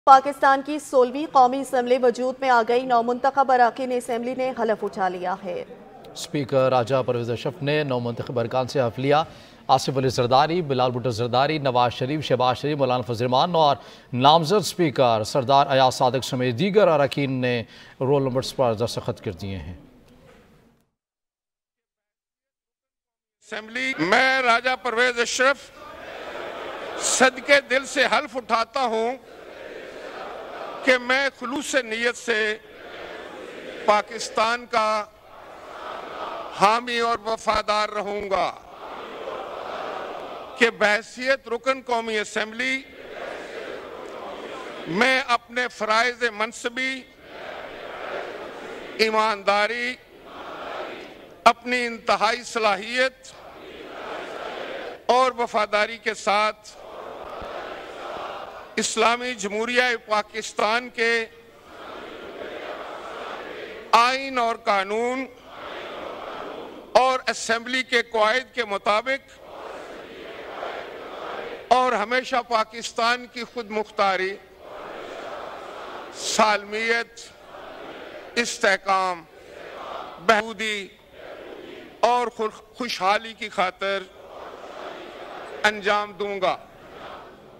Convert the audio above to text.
पाकिस्तान की 16वीं कौमी असम्बली वजूद में आ गई। नौमुंतखब अरकान असम्बली ने हलफ उठा लिया है। स्पीकर राजा परवेज अशरफ ने नौमुंतखब अरकान से हल्फ लिया। आसिफ अली जरदारी, बिलाल भुट्टो जरदारी, नवाज शरीफ, शहबाज शरीफ, मौलाना फजल रहमान और नामजद स्पीकर सरदार अयाज सादिक समेत दीगर अरकान ने रोल नंबर्स पर दस्तखत कर दिए हैं। असेंबली मैं राजा परवेज अशरफ सदके दिल से हल्फ उठाता हूं कि मैं खुलूस नीयत से पाकिस्तान का हामी और वफादार रहूंगा कि बहैसियत रुकन कौमी असेंबली मैं अपने फराइज़ मनसबी, ईमानदारी, अपनी इंतहाई सलाहियत और वफादारी के साथ इस्लामी जमहूरिया पाकिस्तान के आइन और कानून और असेंबली के कवायद के मुताबिक और हमेशा पाकिस्तान की खुद मुख्तारी, सालमियत, इस्तेहकाम, बहबूदी और खुशहाली की खातिर अंजाम दूंगा।